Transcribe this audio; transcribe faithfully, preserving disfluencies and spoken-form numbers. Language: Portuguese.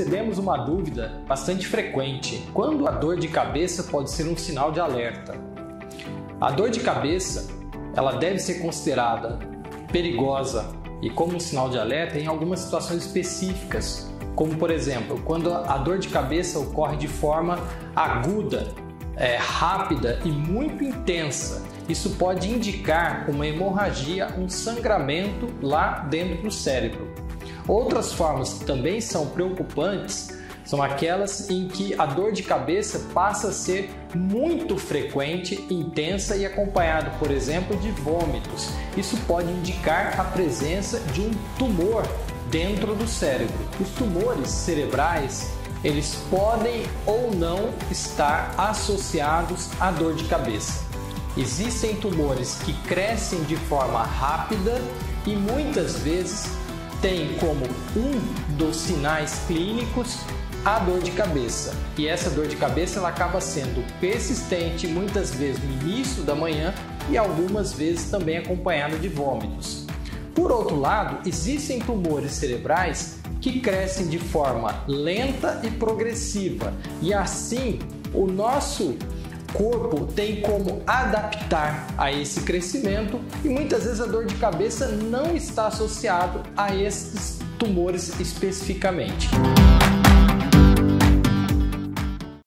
recebemos uma dúvida bastante frequente: quando a dor de cabeça pode ser um sinal de alerta? A dor de cabeça, ela deve ser considerada perigosa e como um sinal de alerta em algumas situações específicas, como por exemplo, quando a dor de cabeça ocorre de forma aguda, é, rápida e muito intensa. Isso pode indicar uma hemorragia, um sangramento lá dentro do cérebro. Outras formas que também são preocupantes são aquelas em que a dor de cabeça passa a ser muito frequente, intensa e acompanhado, por exemplo, de vômitos. Isso pode indicar a presença de um tumor dentro do cérebro. Os tumores cerebrais, eles podem ou não estar associados à dor de cabeça. Existem tumores que crescem de forma rápida e muitas vezes têm como um dos sinais clínicos a dor de cabeça. E essa dor de cabeça ela acaba sendo persistente, muitas vezes no início da manhã e algumas vezes também acompanhado de vômitos. Por outro lado, existem tumores cerebrais que crescem de forma lenta e progressiva, e assim o nosso corpo tem como adaptar a esse crescimento e muitas vezes a dor de cabeça não está associada a esses tumores especificamente.